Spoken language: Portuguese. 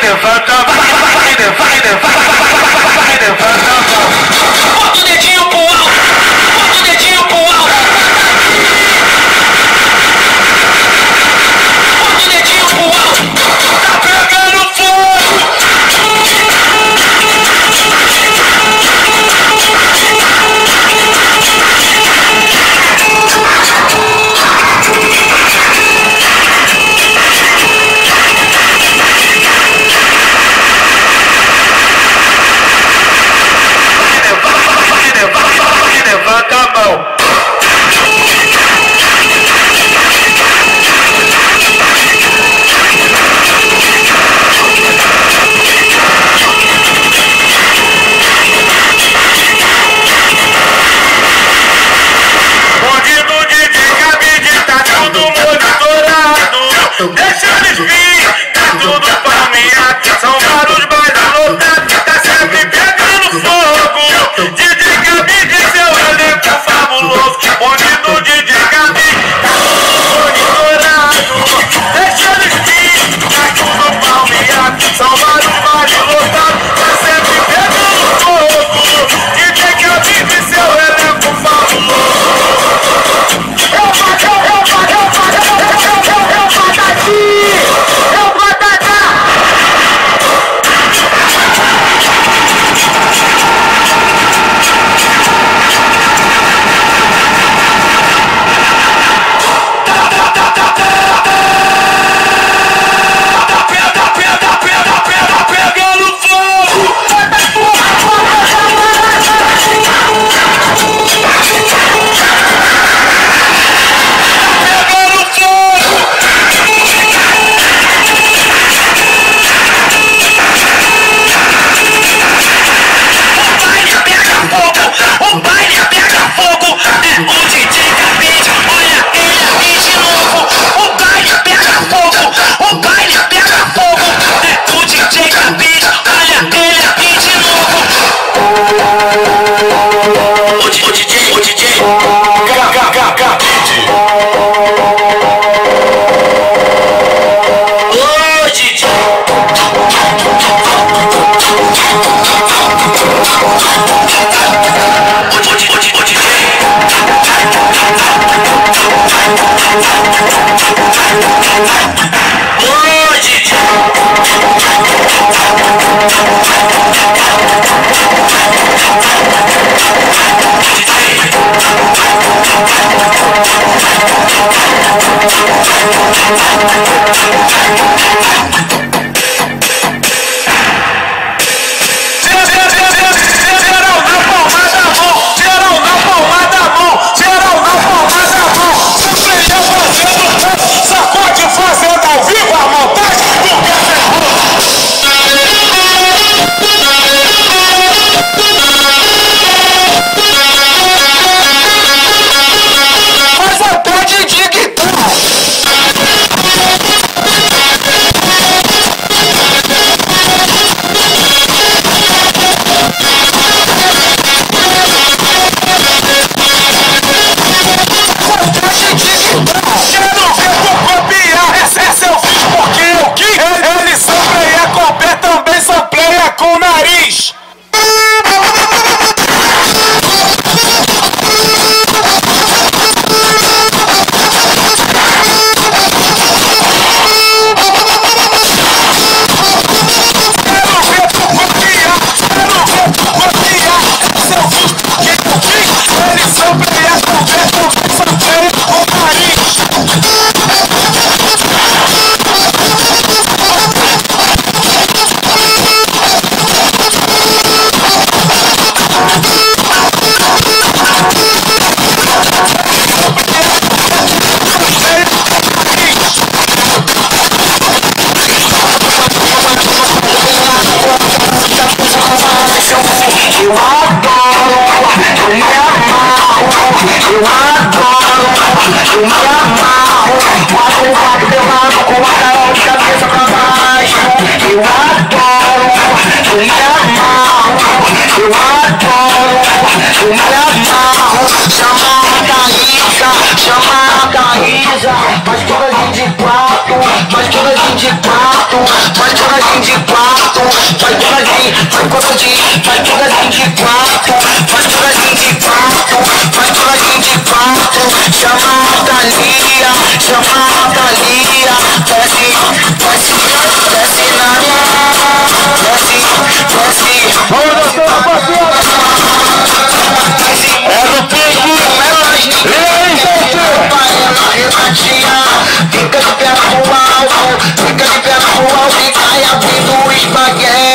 levanta a mão, vai levanta a mão. Bota o dedinho pro alto, bota o dedinho pro alto. Bota o dedinho pro alto, tá pegando fogo. Levanta a mão. Bonde do DJ Cabide, tá tudo monitorado. Deixa eles vir, tá tudo palmeado. São vários bailes lotados, tá sempre pegando fogo. DJ Cabide, seu elenco fabuloso. Bonde do DJ Cabide, tá tudo monitorado. Deixa eles vir, tá tudo palmeado. São vários bailes lotados, tá sempre pegando fogo. DJ Cabide, seu elenco fabuloso. Mas toda gente de quatro, devagarzinho, vai devagarzinho, vai devagarzinho de quatro, vai devagarzinho de quatro, vai devagarzinho de quatro. Chama a Thalia, chama a Thalia, desce, desce, desce na minha, desce, desce. Vamos dançar, rapaziada. É no pico, fica de pé pro alto, fica de pé pro alto e vai abrindo o espaguete.